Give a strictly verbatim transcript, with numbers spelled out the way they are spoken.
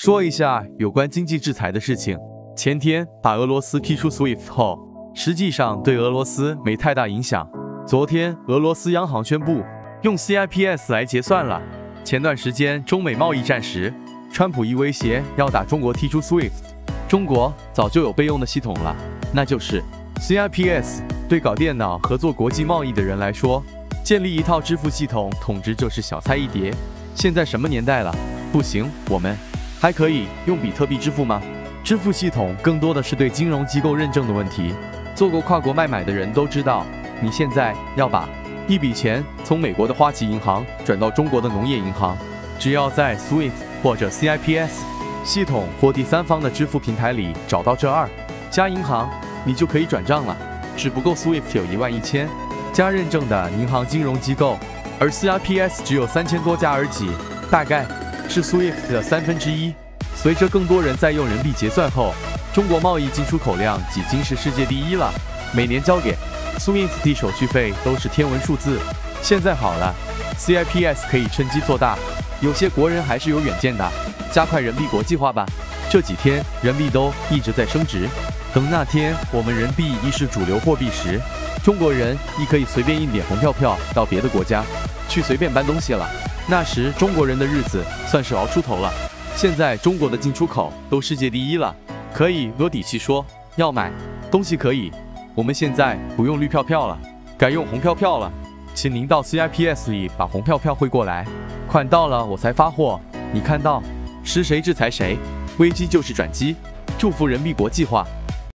说一下有关经济制裁的事情。前天把俄罗斯踢出 S W I F T 后，实际上对俄罗斯没太大影响。昨天俄罗斯央行宣布用 C I P S 来结算了。前段时间中美贸易战时，川普一威胁要打中国踢出 S W I F T， 中国早就有备用的系统了，那就是 C I P S。对搞电脑和做国际贸易的人来说，建立一套支付系统统直就是小菜一碟。现在什么年代了？不行，我们还可以用比特币支付吗？支付系统更多的是对金融机构认证的问题。做过跨国卖买的人都知道，你现在要把一笔钱从美国的花旗银行转到中国的农业银行，只要在 S W I F T 或者 C I P S 系统或第三方的支付平台里找到这二家银行，你就可以转账了。只不过 S W I F T 有一万一千家认证的银行金融机构，而 C I P S 只有三千多家而已，大概是 S W I F T 的三分之一。随着更多人在用人民币结算后，中国贸易进出口量已经是世界第一了。每年交给 S W I F T 手续费都是天文数字。现在好了 ，C I P S 可以趁机做大。有些国人还是有远见的，加快人民币国际化吧。这几天人民币都一直在升值，等那天我们人民币已是主流货币时，中国人亦可以随便印点红票票到别的国家去随便搬东西了。那时中国人的日子算是熬出头了。现在中国的进出口都世界第一了，可以有底气说要买东西可以。我们现在不用绿票票了，改用红票票了。请您到 C I P S 里把红票票汇过来，款到了我才发货。你看到是谁制裁谁，危机就是转机。祝福人民币国际化。